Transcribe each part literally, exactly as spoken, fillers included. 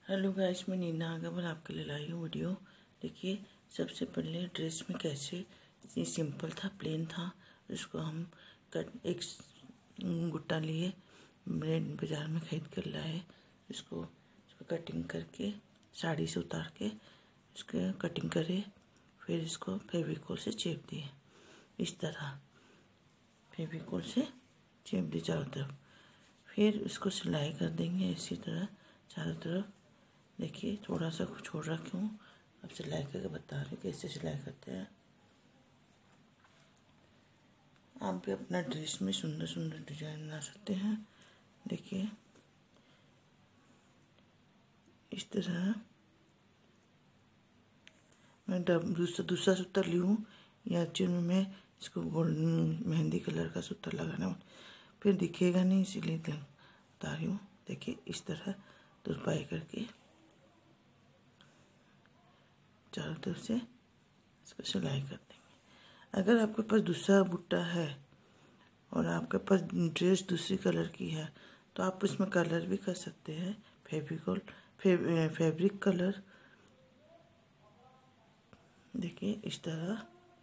Hello guys, मैं नीना आगरवाल आपके लिए लाई हूँ वीडियो। देखिए, सबसे पहले ड्रेस में कैसे ये सिंपल था, प्लेन था, इसको हम कट एक गुट्टा लिए बाज़ार में खरीद कर लाए। इसको इसको कटिंग करके साड़ी से उतार के इसके कटिंग करे, फिर इसको फेविकोल से चेप दिए। इस तरह फेविकोल से चेप दिए चारों तरफ। फिर इसको सिलाई कर देंगे इसी तरह चारों तरफ। देखिए, थोड़ा सा छोड़ रखी हूँ, अब सिलाई करके बता रही हूँ कैसे सिलाई करते हैं। आप भी अपना ड्रेस में सुंदर सुंदर डिजाइन बना सकते हैं। देखिए, इस तरह मैं दूसरा दूसरा सूत्र ली हूँ। या एक्चुअली में मैं इसको गोल्डन मेहंदी कलर का सूत्र लगाना, फिर दिखेगा नहीं, इसीलिए बता रही हूँ। देखिए, इस तरह तुरपाई करके चारों तरफ से इसको सिलाई कर देंगे। अगर आपके पास दूसरा बुट्टा है और आपके पास ड्रेस दूसरी कलर की है तो आप इसमें कलर भी कर सकते हैं। फेविकोल फे, फैब्रिक कलर। देखिए, इस तरह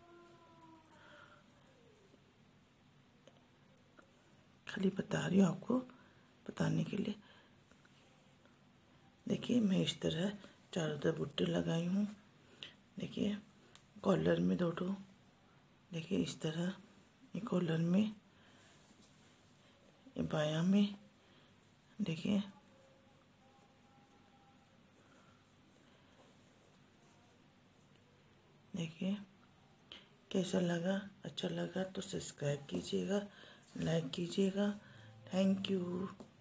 खाली बता रही हूँ आपको बताने के लिए। देखिए, मैं इस तरह चारों तरफ बुट्टे लगाई हूँ। देखिए, कॉलर में दो ठो, देखिए इस तरह, ये कॉलर में, ये बायां में। देखिए, देखिए कैसा लगा। अच्छा लगा तो सब्सक्राइब कीजिएगा, लाइक कीजिएगा। Thank you.